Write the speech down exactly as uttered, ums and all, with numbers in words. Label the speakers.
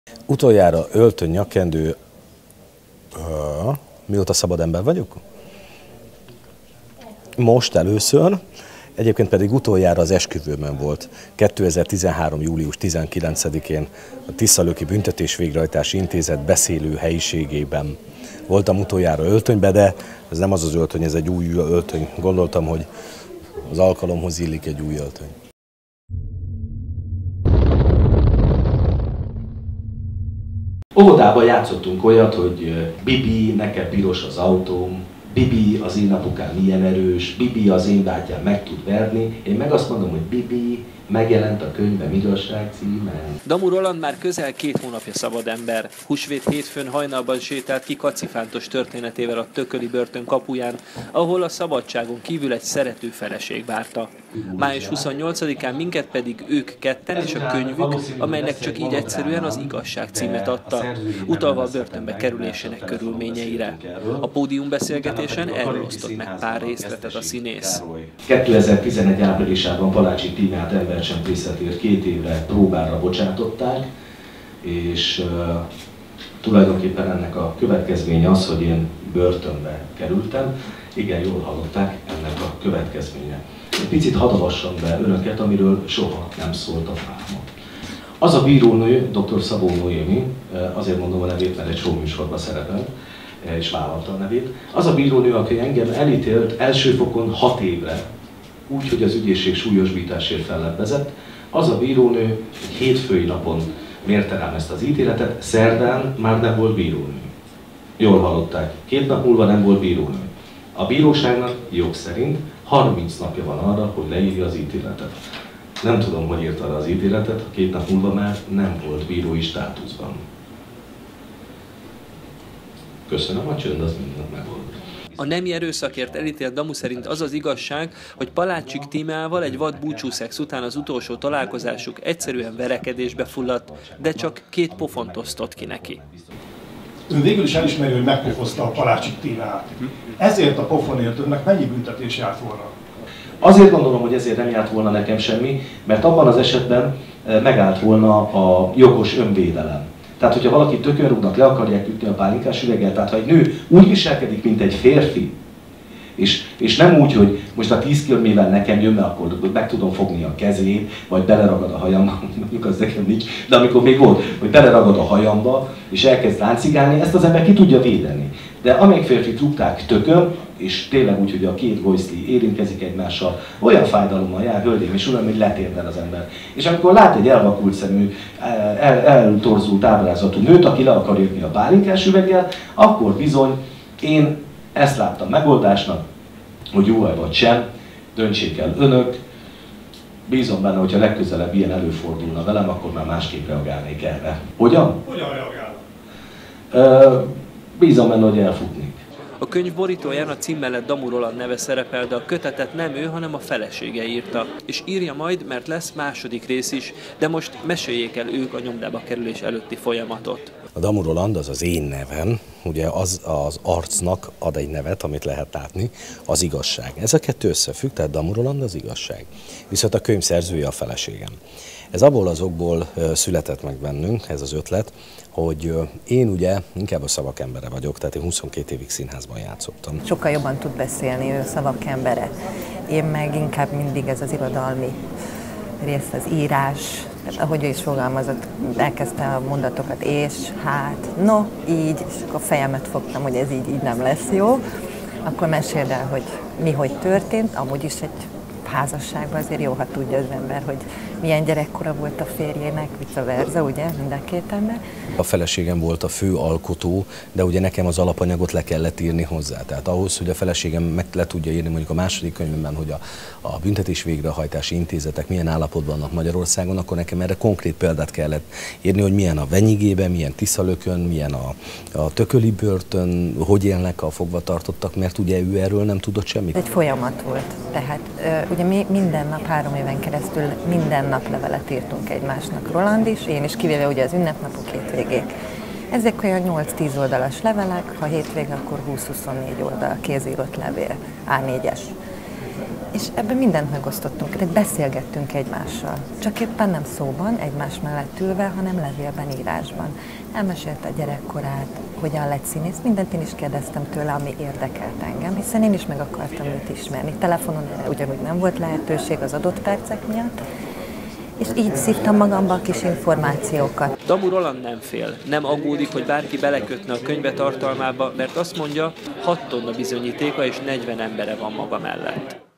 Speaker 1: Utoljára öltöny, nyakkendő, uh, mióta szabad ember vagyok? Most először, egyébként pedig utoljára az esküvőmön volt. kétezer-tizenhárom. július tizenkilencedikén a Tiszalöki Büntetés Végrehajtási Intézet beszélő helyiségében voltam utoljára öltönybe, de ez nem az az öltöny, ez egy új öltöny. Gondoltam, hogy az alkalomhoz illik egy új öltöny. Óvodában játszottunk olyat, hogy Bibi, neked piros az autóm, Bibi, az én apukám milyen erős, Bibi, az én bátyám meg tud verni. Én meg azt mondom, hogy Bibi, megjelent a könyvem igazság címen.
Speaker 2: Damu Roland már közel két hónapja szabad ember. Húsvét hétfőn hajnalban sétált ki kacifántos történetével a Tököli börtön kapuján, ahol a szabadságon kívül egy szerető feleség várta. május huszonnyolcadikán minket pedig ők ketten és a könyvük, amelynek csak így egyszerűen az igazság címet adta, utalva a börtönbe kerülésének körülményeire. A pódiumbeszélgetésen erről osztott meg pár részletet a színész.
Speaker 1: kétezer-tizenegy. áprilisában Palácsy Tímát embercsempészetért két évre próbára bocsátották, és uh, tulajdonképpen ennek a következménye az, hogy én börtönbe kerültem. Igen, jól hallották, ennek a következménye. Egy picit hadd avassam be önöket, amiről soha nem szólt a fáma. Az a bírónő, dr. Szabó Noémi, azért mondom a nevét, mert egy showműsorban szerepel, és vállalta a nevét. Az a bírónő, aki engem elítélt első fokon hat évre, úgy, hogy az ügyészség súlyosbításért fellebbezett, az a bírónő egy hétfői napon mérte rám ezt az ítéletet, szerdán már nem volt bírónő. Jól hallották, két nap múlva nem volt bírónő. A bíróságnak jog szerint harminc napja van arra, hogy leírja az ítéletet. Nem tudom, hogy írta arra az ítéletet, két nap múlva már nem volt bírói státuszban. Köszönöm, a csönd az mindent megold.
Speaker 2: A nemi erőszakért elítélt Damu szerint az az igazság, hogy Palácsy Tímával egy vad búcsúszex után az utolsó találkozásuk egyszerűen verekedésbe fulladt, de csak két pofont osztott ki neki.
Speaker 3: Ön végül is elismeri, hogy megpofozta a Palácsy Tímát. Ezért a pofonért önnek mennyi büntetés járt volna?
Speaker 1: Azért gondolom, hogy ezért nem járt volna nekem semmi, mert abban az esetben megállt volna a jogos önvédelem. Tehát, hogyha valaki tökönrúgnak, le akarják ütni a pálinkás üveggel, tehát ha egy nő úgy viselkedik, mint egy férfi, és, és nem úgy, hogy most a tíz kilomével nekem jön, mert akkor meg tudom fogni a kezét, vagy beleragad a hajamba, mondjuk az nekem nincs, de amikor még volt, hogy beleragad a hajamba, és elkezd láncigálni, ezt az ember ki tudja védeni. De amelyik férfit rúgták tökön, és tényleg úgy, hogy a két gojszli érintkezik egymással, olyan fájdalommal jár, hölgyeim és uram, hogy letérdel az ember. És amikor lát egy elvakult szemű, el, eltorzult ábrázatú nőt, aki le akar jötni a pálinkás üveggel, akkor bizony én ezt láttam megoldásnak, hogy jó-e vagy sem, döntsék el önök. Bízom benne, hogyha legközelebb ilyen előfordulna velem, akkor már másképp reagálnék erre. Hogyan?
Speaker 3: Hogyan reagál?
Speaker 1: Uh, bízom benne, hogy elfutnék.
Speaker 2: A könyv borítóján a cím mellett Damu Roland neve szerepel, de a kötetet nem ő, hanem a felesége írta. És írja majd, mert lesz második rész is, de most meséljék el ők a nyomdába kerülés előtti folyamatot.
Speaker 1: A Damu Roland az az én nevem, ugye az az arcnak ad egy nevet, amit lehet látni, az igazság. Ez a kettő összefügg, tehát Damu Roland az igazság. Viszont a könyv szerzője a feleségem. Ez abból az okból született meg bennünk, ez az ötlet, hogy én ugye inkább a szavak embere vagyok, tehát én huszonkét évig színházban játszottam.
Speaker 4: Sokkal jobban tud beszélni, ő a szavak embere. Én meg inkább mindig ez az irodalmi rész, az írás, tehát ahogy ő is fogalmazott, elkezdte a mondatokat, és, hát, no, így, és akkor a fejemet fogtam, hogy ez így, így nem lesz jó. Akkor meséld el, hogy mi hogy történt, amúgy is egy házasságban azért jó, ha tudja az ember, hogy milyen gyerekkora volt a férjének, vice versa, ugye, mind a két ember.
Speaker 1: A feleségem volt a fő alkotó, de ugye nekem az alapanyagot le kellett írni hozzá. Tehát ahhoz, hogy a feleségem meg le tudja írni mondjuk a második könyvben, hogy a, a büntetés végrehajtási intézetek milyen állapotban vannak Magyarországon, akkor nekem erre konkrét példát kellett írni, hogy milyen a Venyigében, milyen Tiszalökön, milyen a, a Tököli börtön, hogy élnek a fogvatartottak, mert ugye ő erről nem tudott semmit.
Speaker 4: Egy folyamat volt, tehát ugye mi minden nap, három éven keresztül minden nap levelet írtunk egymásnak, Roland is, én is, kivéve ugye az ünnepnapok, hétvégék. Ezek olyan nyolc-tíz oldalas levelek, ha hétvége, akkor húsz-huszonnégy oldal kézírott levél, á négyes. És És ebben mindent megosztottunk, de beszélgettünk egymással. Csak éppen nem szóban, egymás mellett ülve, hanem levélben, írásban. Elmesélte a gyerekkorát, hogyan lett színész, mindent én is kérdeztem tőle, ami érdekelt engem, hiszen én is meg akartam őt ismerni. Telefonon ugyanúgy nem volt lehetőség az adott percek miatt, és így szívtam magamba a kis információkat.
Speaker 2: Damu Roland nem fél, nem aggódik, hogy bárki belekötne a könyve tartalmába, mert azt mondja, hat tonna bizonyítéka és negyven embere van maga mellett.